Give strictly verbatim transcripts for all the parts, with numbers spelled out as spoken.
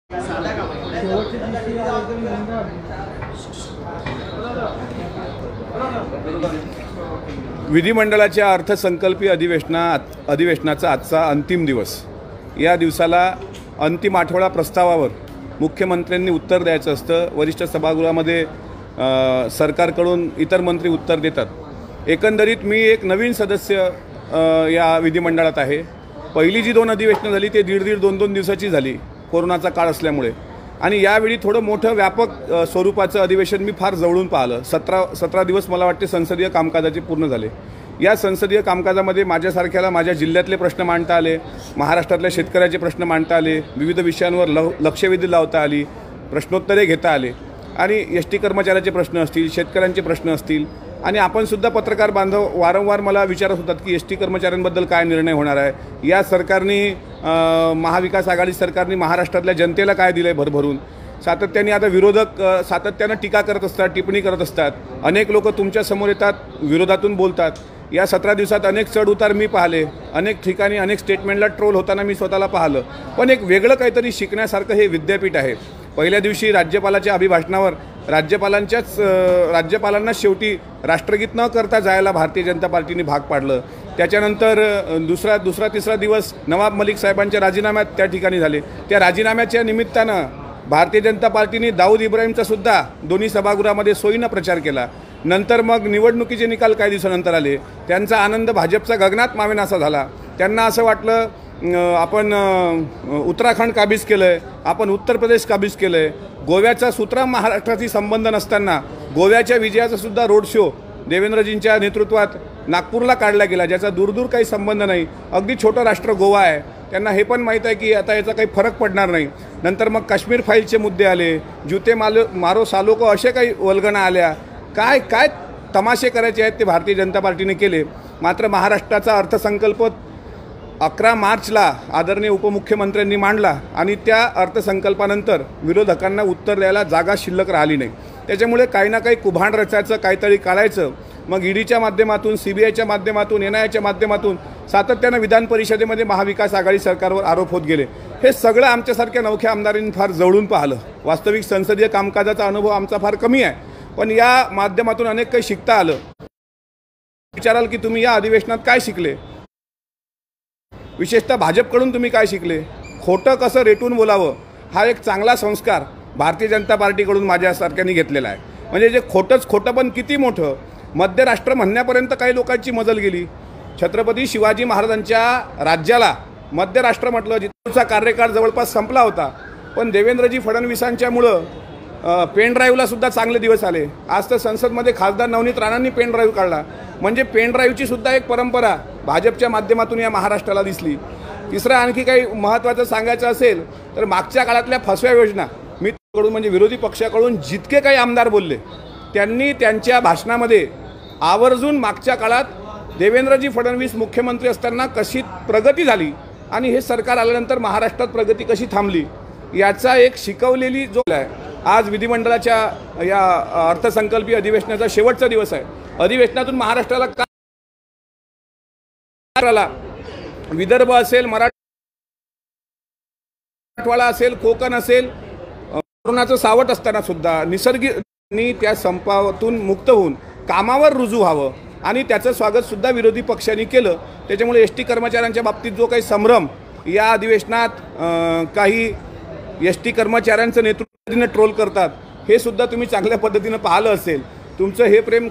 विधिमंडळाच्या अर्थसंकल्पीय अधिवेशनात अधिवेशनाचा आजचा अंतिम दिवस। या दिवसाला अंतिम आठवडा प्रस्तावावर मुख्यमंत्र्यांनी उत्तर द्यायचं असतं। वरिष्ठ सभागृहामध्ये सरकारकडून इतर मंत्री उत्तर देतात। एकंदरीत मी एक नवीन सदस्य या विधिमंडळात आहे। पहिली जी दोन अधिवेशनं झाली ते दीड दीड दोन दोन दिवसाची झाली कोरोनाचा काळ असल्यामुळे, आणि यावेळी थोडं मोठं व्यापक स्वरूपाचं अधिवेशन मी फार जवळून पाहिलं। सतरा सतरा दिवस मला वाटते संसदीय कामकाजाचे पूर्ण झाले। या संसदीय कामकाजामध्ये माझ्यासारख्याला माझ्या जिल्ह्यातले प्रश्न मांडता आले, महाराष्ट्रातल्या शेतकऱ्याचे प्रश्न मांडता आले, विविध विषयांवर ल लक्षवेधी लावता आली, प्रश्नोत्तरे घेता आले, आणि एस टी कर्मचाऱ्याचे प्रश्न असतील, शेतकऱ्यांचे प्रश्न असतील, आणि आपण सुद्धा पत्रकार बांधव वारंवार मला विचारत होतात की एस टी कर्मचाऱ्यांबद्दल काय निर्णय होणार आहे। या सरकारने महाविकास आघाडी सरकारने महाराष्ट्रातल्या जनतेला काय दिलं आहे भरभरून। सातत्याने आता विरोधक सातत्यानं टीका करत असतात, टिप्पणी करत असतात। अनेक लोक तुमच्या समोर येतात, विरोधातून बोलतात। या सतरा दिवसात अनेक चढ उतार मी पाहिले, अनेक ठिकाणी अनेक स्टेटमेंटला ट्रोल होताना मी स्वतःला पाहिलं। पण एक वेगळं काहीतरी शिकण्यासारखं हे विद्यापीठ आहे। पहिल्या दिवशी राज्यपालाच्या अभिभाषणावर राज्यपालांच्याच राज्यपालांना शेवटी राष्ट्रगीत न करता जायला भारतीय जनता पार्टीने भाग पाडलं। त्याच्यानंतर दुसरा दुसरा तिसरा दिवस नवाब मलिक साहेबांच्या राजीनाम्यात त्या ठिकाणी झाले। त्या राजीनाम्याच्या निमित्तानं भारतीय जनता पार्टीने दाऊद इब्राहिमचा सुद्धा दोन्ही सभागृहामध्ये सोयीनं प्रचार केला। नंतर मग निवडणुकीचे निकाल काही दिवसानंतर आले, त्यांचा आनंद भाजपचा गगनात मावेनासा झाला। त्यांना असं वाटलं आपण उत्तराखंड काबीज केलं आहे, आपण उत्तर प्रदेश काबीज केलं आहे। गोव्याचा सूत्रा महाराष्ट्राशी संबंध नसताना गोव्याच्या विजयाचा सुद्धा रोड शो देवेंद्रजींच्या नेतृत्वात नागपूरला काढला गेला, ज्याचा दूरदूर काही संबंध नाही। अगदी छोटं राष्ट्र गोवा आहे, त्यांना हे पण माहीत आहे की आता याचा काही फरक पडणार नाही। नंतर मग काश्मीर फाईलचे मुद्दे आले, जुते मालो मारो सालोको असे काही वल्गना आल्या। काय काय तमाशे करायचे आहेत ते भारतीय जनता पार्टीने केले। मात्र महाराष्ट्राचा अर्थसंकल्प अकरा मार्चला आदरणीय उपमुख्यमंत्र्यांनी मांडला, आणि त्या अर्थसंकल्पानंतर विरोधकांना उत्तर द्यायला जागा शिल्लक राहिली नाही। त्याच्यामुळे काही ना काही कुभांड रचायचं, काहीतरी काढायचं। मग ईडीच्या माध्यमातून, सी बी आयच्या माध्यमातून, एन आय एच्या माध्यमातून सातत्यानं विधान परिषदेमध्ये महाविकास आघाडी सरकारवर आरोप होत गेले। हे सगळं आमच्यासारख्या नवख्या आमदारांनी फार जवळून पाहिलं। वास्तविक संसदीय कामकाजाचा अनुभव आमचा फार कमी आहे, पण या माध्यमातून अनेक काही शिकता आलं। विचाराल की तुम्ही या अधिवेशनात काय शिकले, विशेषतः भाजपकडून तुम्ही काय शिकले? खोटं कसं रेटून बोलावं हा एक चांगला संस्कार भारतीय जनता पार्टीकडून माझ्यासारख्यानी घेतलेला आहे। म्हणजे जे खोटंच खोटं पण किती मोठं, मध्य राष्ट्र म्हणण्यापर्यंत काही लोकांची मजल गेली। छत्रपती शिवाजी महाराजांच्या राज्याला मध्य राष्ट्र म्हटलं, जिथचा कार्यकाळ जवळपास संपला होता। पण देवेंद्रजी फडणवीसांच्यामुळं पेन ड्राईव्हला सुद्धा चांगले दिवस आले। आज तर संसदमध्ये खासदार नवनीत राणांनी पेन ड्राईव्ह काढला, म्हणजे पेन ड्राईव्हची सुद्धा एक परंपरा भाजपच्या माध्यमातून या महाराष्ट्राला दिसली। तिसरं आणखी काही महत्त्वाचं सांगायचं असेल तर मागच्या काळातल्या फसव्या योजना मी कडून म्हणजे विरोधी पक्षाकडून जितके काही आमदार बोलले त्यांनी त्यांच्या भाषणामध्ये आवर्जून मागच्या काळात देवेंद्रजी फडणवीस मुख्यमंत्री असताना कशी प्रगती झाली आणि हे सरकार आल्यानंतर महाराष्ट्रात प्रगती कशी थांबली याचा एक शिकवलेली जो आहे। आज विधिमंडळाच्या या अर्थसंकल्पीय अधिवेशनाचा शेवटचा दिवस आहे। अधिवेशनातून महाराष्ट्राला काय विदर्भ असेल, मराठवाडा असेल, कोकण असेल, कोरोनाचं सावट असताना सुद्धा निसर्गाने त्या संपातून मुक्त होऊन कामावर रुजू व्हावं, आणि त्याचं स्वागत सुद्धा विरोधी पक्षांनी केलं। त्याच्यामुळे एस टी कर्मचाऱ्यांच्या बाबतीत जो काही संभ्रम या अधिवेशनात काही एस टी कर्मचाऱ्यांचं नेतृत्वाने ट्रोल करतात, हे सुद्धा तुम्ही चांगल्या पद्धतीनं पाहिलं असेल। तुमचं हे प्रेम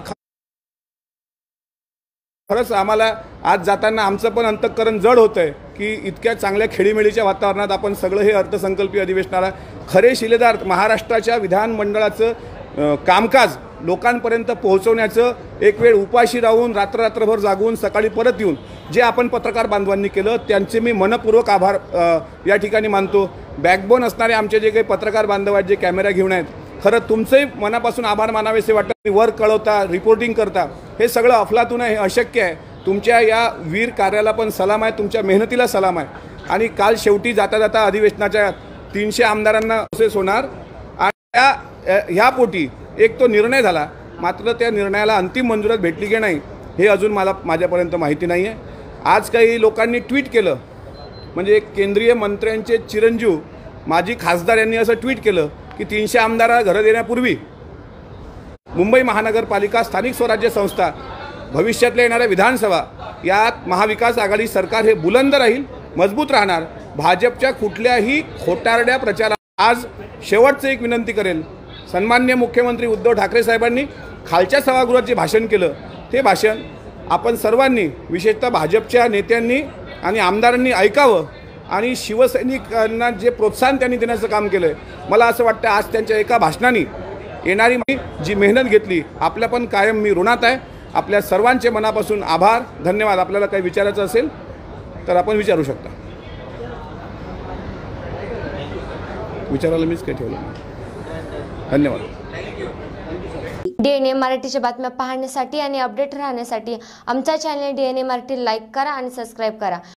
खरंच आम्हाला आज जाताना आमचं पण अंतःकरण जड होतं आहे की इतक्या चांगल्या खेळीमेळीच्या वातावरणात आपण सगळं हे अर्थसंकल्पीय अधिवेशनाला खरे शिलेदार महाराष्ट्राच्या विधानमंडळाचं कामकाज लोकांपर्यंत पोहोचवण्याचं एक वेळ उपाशी राहून रात्र रात्रभर जागून सकाळी परत येऊन जे आपण पत्रकार बांधवांनी केलं त्यांचे मी मनपूर्वक आभार या ठिकाणी मानतो। बॅकबोन असणारे आमचे जे काही पत्रकार बांधव आहेत, जे कॅमेरा घेऊन आहेत, खरं तुमचंही मनापासून आभार मानावेसे वाटतं। वर कळवता, रिपोर्टिंग करता, हे सगळं अफलातून आहे, हे अशक्य आहे। तुमच्या या वीर कार्याला पण सलाम आहे, तुमच्या मेहनतीला सलाम आहे। आणि काल शेवटी जाता जाता अधिवेशनाच्या तीनशे आमदारांना प्रोसेस होणार, आणि त्या ह्यापोटी एक तो निर्णय झाला, मात्र त्या निर्णयाला अंतिम मंजुरात भेटली की नाही हे अजून मला माझ्यापर्यंत माहिती नाही आहे। आज काही लोकांनी ट्विट केलं, म्हणजे केंद्रीय मंत्र्यांचे चिरंजीव माजी खासदार यांनी असं ट्विट केलं की तीनशे आमदारांना घरं देण्यापूर्वी मुंबई महानगरपालिका, स्थानिक स्वराज्य संस्था, भविष्यातल्या येणाऱ्या विधानसभा यात महाविकास आघाडी सरकार हे बुलंद राहील, मजबूत राहणार. भाजपच्या कुठल्याही खोटारड्या प्रचारा आज शेवटचं एक विनंती करेल. सन्माननीय मुख्यमंत्री उद्धव ठाकरे साहेबांनी खालच्या सभागृहात जे भाषण केलं ते भाषण आपण सर्वांनी, विशेषतः भाजपच्या नेत्यांनी आणि आमदारांनी ऐकावं आणि शिवसैनिकांना जे प्रोत्साहन त्यांनी देण्याचं काम केलं आहे. मला असं वाटतं आज त्यांच्या एका भाषणाने येणारी जी मेहनत घेतली आपल्या पण कायम मी ऋणात आहे. आपल्या सर्वांचे मनापासून आभार, धन्यवाद. आपल्याला काही विचारायचं असेल तर आपण विचारू शकता. विचारायला मीच काही ठेवलं नाही. धन्यवाद. डीएनए मराठीच्या बातम्या पाहण्यासाठी आणि अपडेट राहण्यासाठी आमचा चॅनल डीएनए मराठी लाईक करा आणि सबस्क्राईब करा.